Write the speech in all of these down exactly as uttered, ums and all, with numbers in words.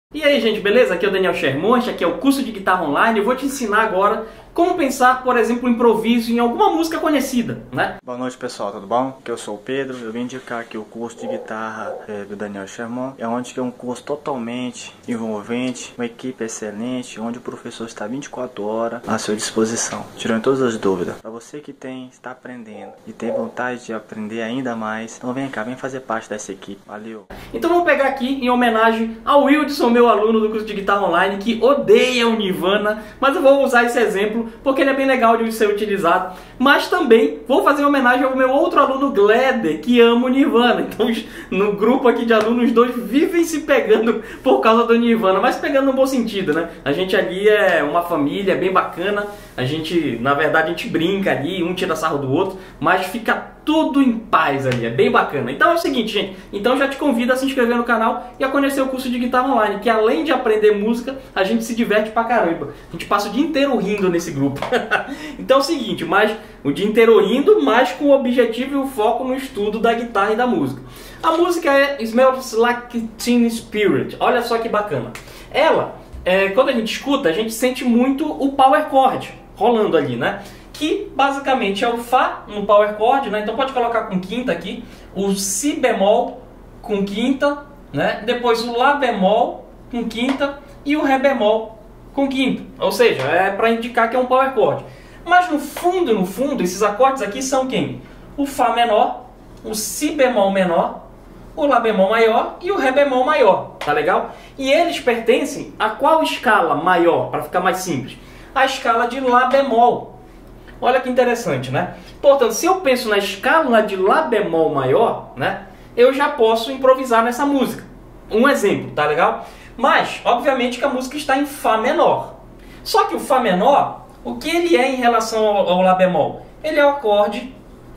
E aí, gente, beleza? Aqui é o Daniel Sherman, este aqui é o curso de guitarra online. Eu vou te ensinar agora como pensar, por exemplo, um improviso em alguma música conhecida, né? Boa noite, pessoal, tudo bom? Aqui eu sou o Pedro, eu vim indicar aqui o curso de guitarra é, do Daniel Sherman. É onde que é um curso totalmente envolvente, uma equipe excelente, onde o professor está vinte e quatro horas à sua disposição, tirando todas as dúvidas. Para você que tem, está aprendendo e tem vontade de aprender ainda mais, então vem cá, vem fazer parte dessa equipe. Valeu! Então vamos pegar aqui em homenagem ao Wildson, meu aluno do curso de guitarra online, que odeia o Nirvana, mas eu vou usar esse exemplo porque ele é bem legal de ser utilizado. Mas também vou fazer homenagem ao meu outro aluno Gleder, que ama o Nirvana. Então no grupo aqui de alunos, os dois vivem se pegando por causa do Nirvana, mas pegando no bom sentido, né? A gente ali é uma família bem bacana, a gente, na verdade, a gente brinca ali, um tira sarro do outro, mas fica tudo em paz ali, é bem bacana. Então é o seguinte, gente, então já te convido a se inscrever no canal e a conhecer o curso de guitarra online, que além de aprender música, a gente se diverte pra caramba. A gente passa o dia inteiro rindo nesse grupo. Então é o seguinte, mas o dia inteiro rindo, mas com o objetivo e o foco no estudo da guitarra e da música. A música é Smells Like Teen Spirit. Olha só que bacana. Ela, é, quando a gente escuta, a gente sente muito o power chord rolando ali, né? Que basicamente é o Fá no power chord, né? Então pode colocar com quinta aqui, o Si bemol com quinta, né? Depois o Lá bemol com quinta e o Ré bemol com quinta. Ou seja, é para indicar que é um power chord. Mas no fundo, no fundo, esses acordes aqui são quem? O Fá menor, o Si bemol menor, o Lá bemol maior e o Ré bemol maior, tá legal? E eles pertencem a qual escala maior, para ficar mais simples? A escala de Lá bemol. Olha que interessante, né? Portanto, se eu penso na escala de Lá bemol maior, né, eu já posso improvisar nessa música. Um exemplo, tá legal? Mas, obviamente que a música está em Fá menor. Só que o Fá menor, o que ele é em relação ao, ao Lá bemol? Ele é um acorde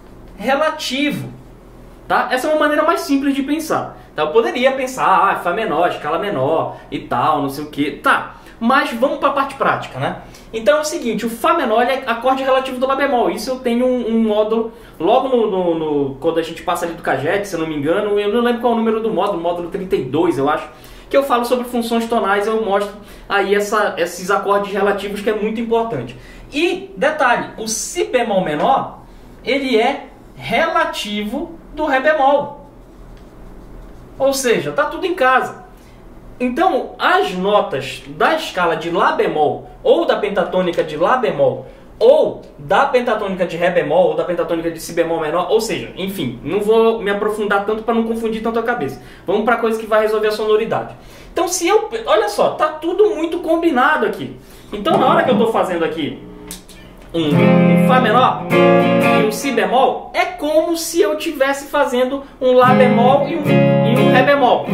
relativo, tá? Essa é uma maneira mais simples de pensar. Tá? Eu poderia pensar, ah, Fá menor, escala menor e tal, não sei o que. Tá, mas vamos para a parte prática, né? Então é o seguinte, o Fá menor é acorde relativo do Lá bemol. Isso eu tenho um, um módulo, logo no, no, no, quando a gente passa ali do Caged, se eu não me engano, eu não lembro qual é o número do módulo, módulo trinta e dois, eu acho, que eu falo sobre funções tonais, eu mostro aí essa, esses acordes relativos, que é muito importante. E, detalhe, o Si bemol menor, ele é relativo do Ré bemol. Ou seja, tá tudo em casa. Então, as notas da escala de Lá bemol, ou da pentatônica de Lá bemol, ou da pentatônica de Ré bemol, ou da pentatônica de Si bemol menor, ou seja, enfim, não vou me aprofundar tanto para não confundir tanto a cabeça. Vamos para coisa que vai resolver a sonoridade. Então, se eu... Olha só, tá tudo muito combinado aqui. Então, na hora que eu estou fazendo aqui um, um Fá menor e um Si bemol, é como se eu estivesse fazendo um Lá bemol e um, e um Ré bemol.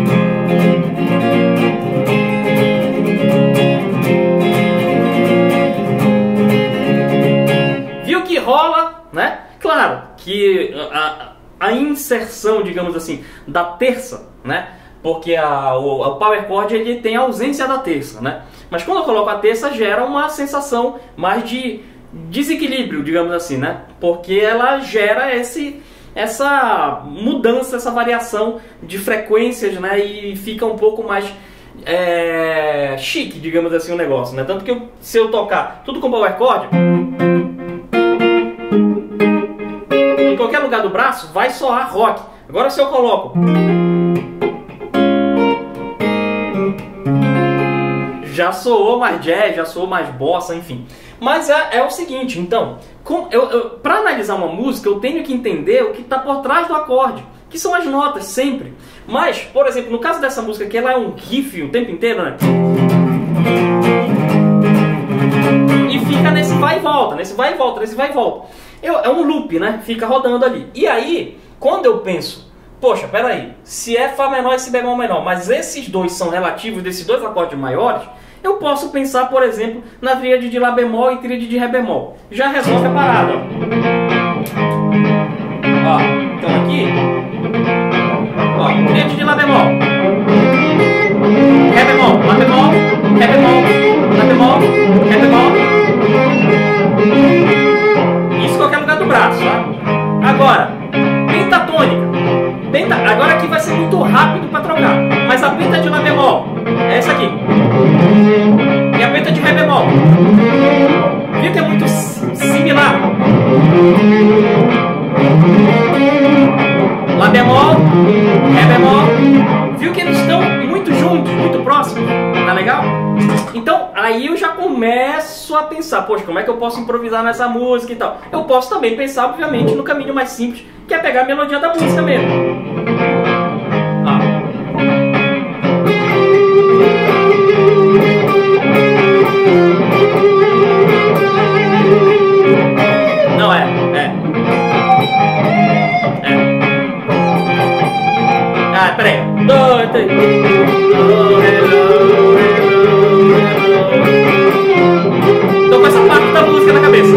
Viu que rola, né? Claro que a, a inserção, digamos assim, da terça, né? Porque a, o, o power chord, ele tem a ausência da terça, né? Mas quando eu coloco a terça, gera uma sensação mais de desequilíbrio, digamos assim, né? Porque ela gera esse, essa mudança, essa variação de frequências, né? E fica um pouco mais é, chique, digamos assim, o negócio, né? Tanto que eu, se eu tocar tudo com power chord, em qualquer lugar do braço vai soar rock. Agora se eu coloco, já soou mais jazz, já soou mais bossa, enfim. Mas é, é o seguinte, então, para analisar uma música, eu tenho que entender o que está por trás do acorde, que são as notas, sempre. Mas, por exemplo, no caso dessa música aqui, ela é um riff o tempo inteiro, né? E fica nesse vai e volta, nesse vai e volta, nesse vai e volta. Eu, é um loop, né? Fica rodando ali. E aí, quando eu penso, poxa, peraí, se é Fá menor e Si bemol menor, mas esses dois são relativos desses dois acordes maiores, eu posso pensar, por exemplo, na tríade de Lá bemol e tríade de Ré bemol. Já resolve a parada, ó. Ó, então aqui, ó, tríade de Lá bemol, Ré bemol, Lá bemol, Ré bemol, Lá bemol, Ré bemol. Isso em qualquer lugar do braço, tá? Agora, pentatônica. Penta... Agora aqui vai ser muito rápido para trocar, mas a penta de Lá bemol é é esse aqui. E a penta de Ré bemol. Viu que é muito similar? Lá bemol, Ré bemol. Viu que eles estão muito juntos, muito próximos? Tá legal? Então, aí eu já começo a pensar, poxa, como é que eu posso improvisar nessa música e tal? Eu posso também pensar, obviamente, no caminho mais simples, que é pegar a melodia da música mesmo. Ah. Não é, é. É. Ah, peraí. Dois, três. Oh, hello, hello, hello. Tô com essa parte da música na cabeça.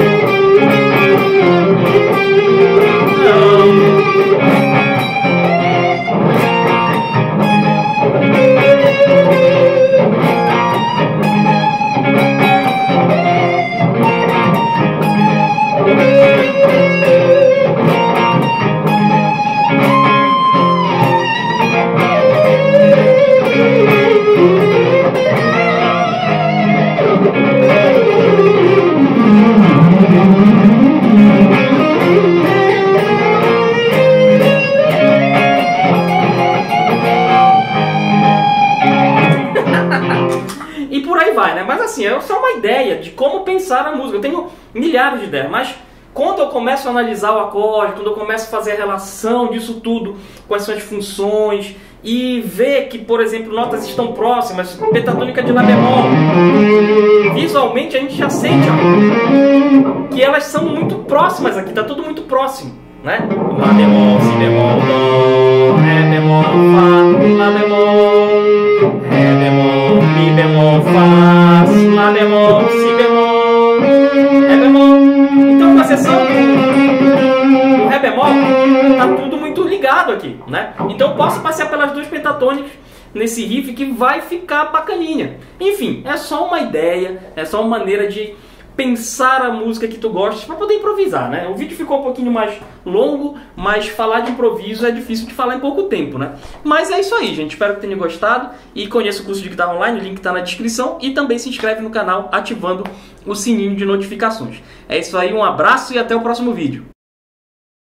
E por aí vai, né? Mas assim, é só uma ideia de como pensar a música. Eu tenho milhares de ideias, mas quando eu começo a analisar o acorde, quando eu começo a fazer a relação disso tudo, quais são as funções, e ver que, por exemplo, notas estão próximas, pentatônica de Lá bemol, visualmente a gente já sente, ó, que elas são muito próximas aqui, tá tudo muito próximo, né? Lá bemol, Si bemol, Dó, Ré bemol, Fá, Lá bemol, Ré bemol, Mi bemol, Fá, Lá bemol, Si bemol, Ré bemol. Então, com a seção do Ré bemol, tá tudo muito ligado aqui, né? Então eu posso passear pelas duas pentatônicas nesse riff que vai ficar bacaninha. Enfim, é só uma ideia, é só uma maneira de pensar a música que tu gostas para poder improvisar, né? O vídeo ficou um pouquinho mais longo, mas falar de improviso é difícil de falar em pouco tempo, né? Mas é isso aí, gente. Espero que tenha gostado e conheça o curso de guitarra online, o link está na descrição, e também se inscreve no canal ativando o sininho de notificações. É isso aí, um abraço e até o próximo vídeo.